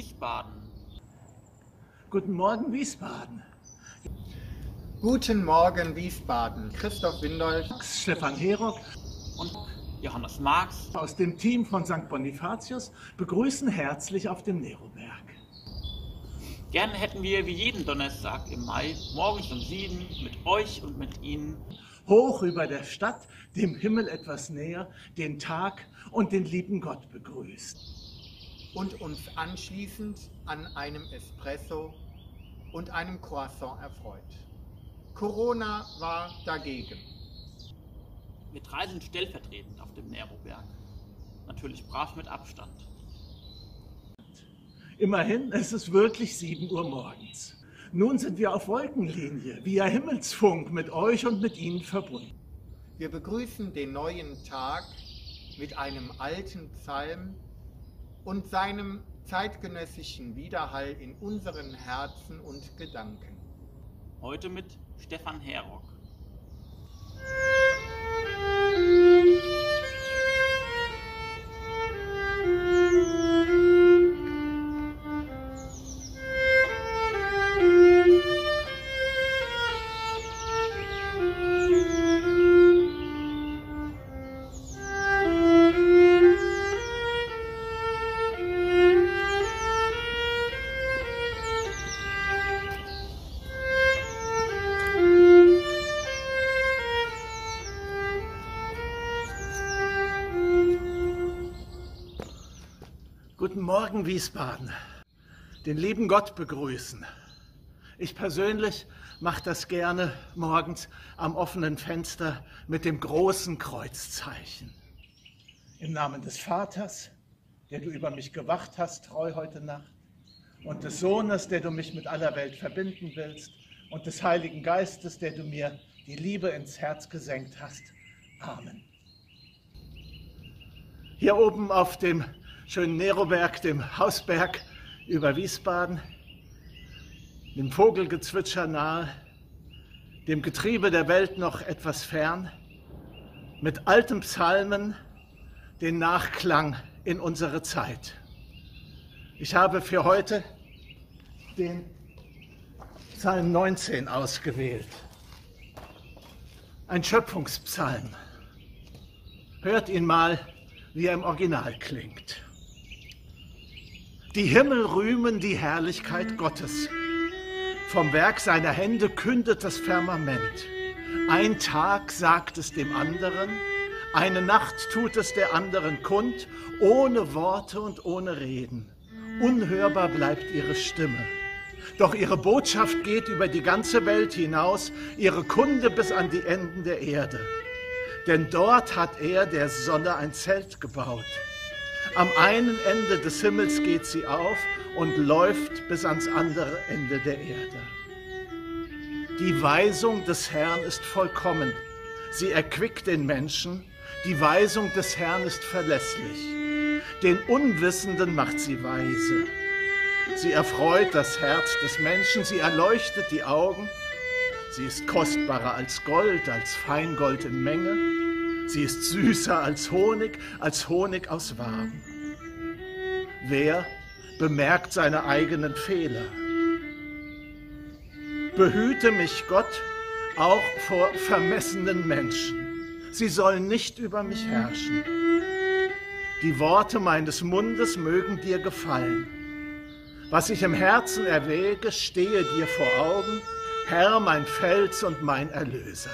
Wiesbaden. Guten Morgen, Wiesbaden. Guten Morgen, Wiesbaden. Christoph Windolf, Stefan Herock Und Johannes Marx. aus dem Team von St. Bonifatius begrüßen herzlich auf dem Neroberg. Gerne hätten wir wie jeden Donnerstag im Mai morgens um 7 mit euch und mit Ihnen Hoch über der Stadt, dem Himmel etwas näher, den Tag und den lieben Gott begrüßt. und uns anschließend an einem Espresso und einem Croissant erfreut. Corona war dagegen. Wir drei sind stellvertretend auf dem Neroberg. Natürlich brav mit Abstand. Immerhin, es ist wirklich 7 Uhr morgens. Nun sind wir auf Wolkenlinie, via Himmelsfunk mit euch und mit Ihnen verbunden. Wir begrüßen den neuen Tag mit einem alten Psalm und seinem zeitgenössischen Widerhall in unseren Herzen und Gedanken. Heute mit Stefan Herock. Guten Morgen, Wiesbaden. Den lieben Gott begrüßen. Ich persönlich mache das gerne morgens am offenen Fenster mit dem großen Kreuzzeichen. Im Namen des Vaters, der du über mich gewacht hast, treu heute Nacht, und des Sohnes, der du mich mit aller Welt verbinden willst, und des Heiligen Geistes, der du mir die Liebe ins Herz gesenkt hast. Amen. Hier oben auf dem schönen Neroberg, dem Hausberg über Wiesbaden, dem Vogelgezwitscher nahe, dem Getriebe der Welt noch etwas fern, mit alten Psalmen den Nachklang in unsere Zeit. Ich habe für heute den Psalm 19 ausgewählt. Ein Schöpfungspsalm. Hört ihn mal, wie er im Original klingt. Die Himmel rühmen die Herrlichkeit Gottes. Vom Werk seiner Hände kündet das Firmament. Ein Tag sagt es dem anderen, eine Nacht tut es der anderen kund, ohne Worte und ohne Reden. Unhörbar bleibt ihre Stimme. Doch ihre Botschaft geht über die ganze Welt hinaus, ihre Kunde bis an die Enden der Erde. Denn dort hat er der Sonne ein Zelt gebaut. Am einen Ende des Himmels geht sie auf und läuft bis ans andere Ende der Erde. Die Weisung des Herrn ist vollkommen. Sie erquickt den Menschen. Die Weisung des Herrn ist verlässlich. Den Unwissenden macht sie weise. Sie erfreut das Herz des Menschen. Sie erleuchtet die Augen. Sie ist kostbarer als Gold, als Feingold in Menge. Sie ist süßer als Honig aus Waben. Wer bemerkt seine eigenen Fehler? Behüte mich Gott auch vor vermessenen Menschen. Sie sollen nicht über mich herrschen. Die Worte meines Mundes mögen dir gefallen. Was ich im Herzen erwäge, stehe dir vor Augen, Herr, mein Fels und mein Erlöser.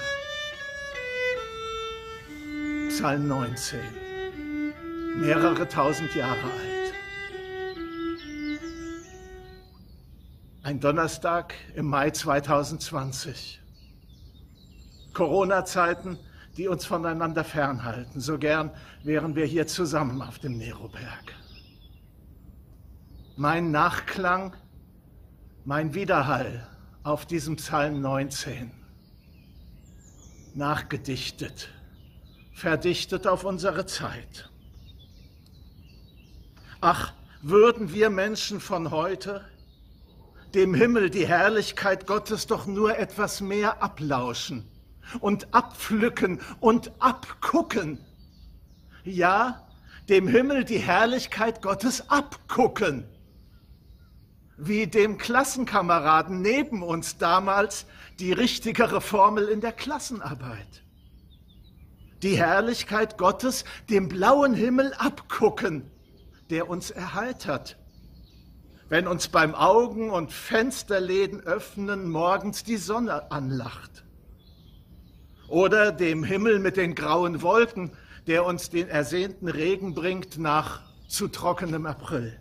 Psalm 19, mehrere tausend Jahre alt. Ein Donnerstag im Mai 2020. Corona-Zeiten, die uns voneinander fernhalten. So gern wären wir hier zusammen auf dem Neroberg. Mein Nachklang, mein Widerhall auf diesem Psalm 19. Nachgedichtet, verdichtet auf unsere Zeit. Ach, würden wir Menschen von heute dem Himmel die Herrlichkeit Gottes doch nur etwas mehr ablauschen und abpflücken und abgucken. Ja, dem Himmel die Herrlichkeit Gottes abgucken. wie dem Klassenkameraden neben uns damals die richtigere Formel in der Klassenarbeit. Die Herrlichkeit Gottes dem blauen Himmel abgucken, der uns erheitert, wenn uns beim Augen- und Fensterläden öffnen morgens die Sonne anlacht. Oder dem Himmel mit den grauen Wolken, der uns den ersehnten Regen bringt nach zu trockenem April.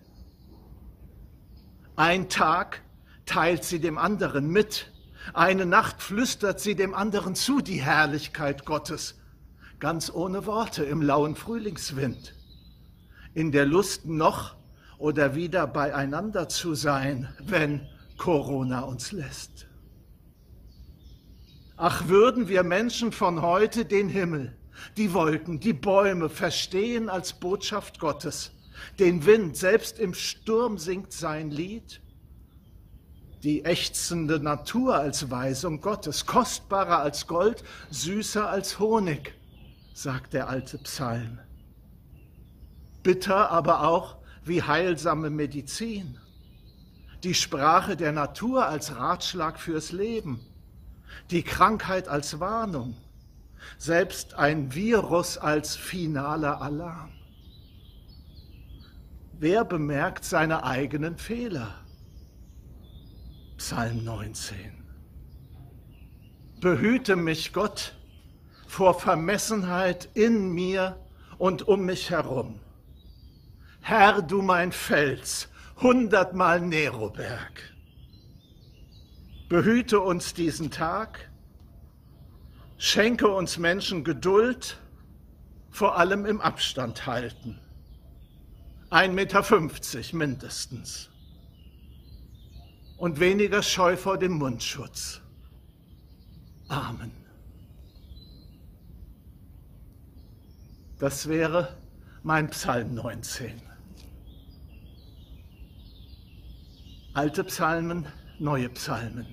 Ein Tag teilt sie dem anderen mit, eine Nacht flüstert sie dem anderen zu, die Herrlichkeit Gottes, ganz ohne Worte im lauen Frühlingswind. In der Lust noch oder wieder beieinander zu sein, wenn Corona uns lässt. Ach, würden wir Menschen von heute den Himmel, die Wolken, die Bäume verstehen als Botschaft Gottes, den Wind, selbst im Sturm singt sein Lied, die ächzende Natur als Weisung Gottes, kostbarer als Gold, süßer als Honig, sagt der alte Psalm. Bitter aber auch wie heilsame Medizin, die Sprache der Natur als Ratschlag fürs Leben, die Krankheit als Warnung, selbst ein Virus als finaler Alarm. Wer bemerkt seine eigenen Fehler? Psalm 19. Behüte mich, Gott, vor Vermessenheit in mir und um mich herum. Herr, du mein Fels, 100-mal Neroberg. Behüte uns diesen Tag, schenke uns Menschen Geduld, vor allem im Abstand halten. 1,50 Meter mindestens. Und weniger Scheu vor dem Mundschutz. Amen. Das wäre mein Psalm 19. Alte Psalmen, neue Psalmen.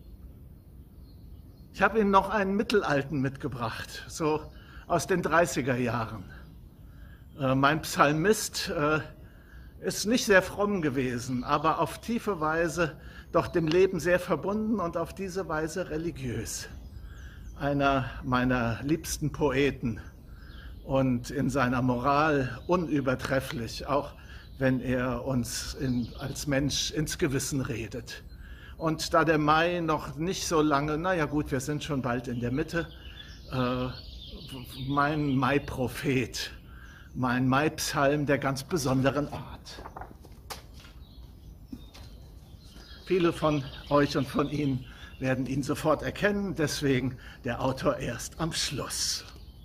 Ich habe Ihnen noch einen mittelalten mitgebracht, so aus den 30er Jahren. Mein Psalmist ist nicht sehr fromm gewesen, aber auf tiefe Weise doch dem Leben sehr verbunden und auf diese Weise religiös. Einer meiner liebsten Poeten und in seiner Moral unübertrefflich, auch wenn er uns als Mensch ins Gewissen redet. Und da der Mai noch nicht so lange, naja gut, wir sind schon bald in der Mitte, mein Mai-Prophet, mein Mai-Psalm der ganz besonderen Art. Viele von euch und von Ihnen werden ihn sofort erkennen, deswegen der Autor erst am Schluss.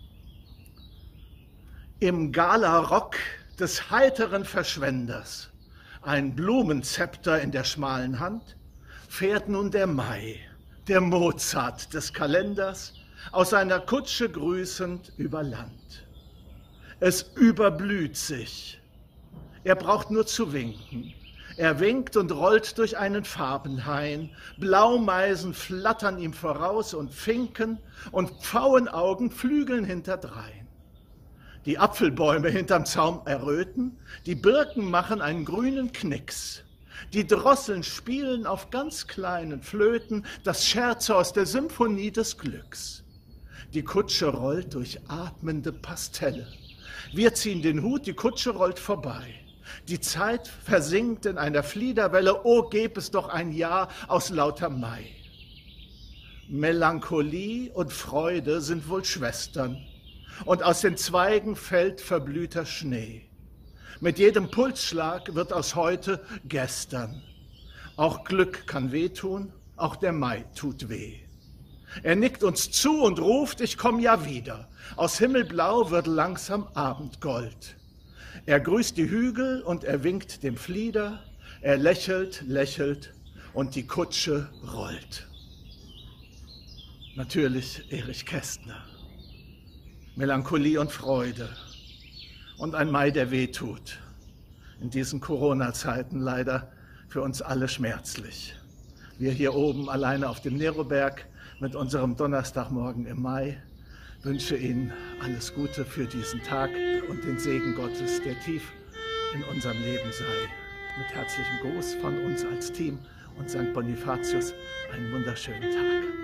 Im Galarock des heiteren Verschwenders, ein Blumenzepter in der schmalen Hand, fährt nun der Mai, der Mozart des Kalenders, aus seiner Kutsche grüßend über Land. Es überblüht sich. Er braucht nur zu winken. Er winkt und rollt durch einen Farbenhain. Blaumeisen flattern ihm voraus und Finken und Pfauenaugen flügeln hinterdrein. Die Apfelbäume hinterm Zaum erröten, die Birken machen einen grünen Knicks. Die Drosseln spielen auf ganz kleinen Flöten das Scherzo aus der Symphonie des Glücks. Die Kutsche rollt durch atmende Pastelle. Wir ziehen den Hut, die Kutsche rollt vorbei. Die Zeit versinkt in einer Fliederwelle, oh, gäb es doch ein Jahr aus lauter Mai. Melancholie und Freude sind wohl Schwestern, und aus den Zweigen fällt verblühter Schnee. Mit jedem Pulsschlag wird aus heute gestern. Auch Glück kann wehtun, auch der Mai tut weh. Er nickt uns zu und ruft, ich komm ja wieder. Aus Himmelblau wird langsam Abendgold. Er grüßt die Hügel und er winkt dem Flieder. Er lächelt, lächelt und die Kutsche rollt. Natürlich Erich Kästner. Melancholie und Freude. Und ein Mai, der wehtut. In diesen Corona-Zeiten leider für uns alle schmerzlich. Wir hier oben alleine auf dem Neroberg mit unserem Donnerstagmorgen im Mai wünsche Ihnen alles Gute für diesen Tag und den Segen Gottes, der tief in unserem Leben sei. Mit herzlichem Gruß von uns als Team und St. Bonifatius einen wunderschönen Tag.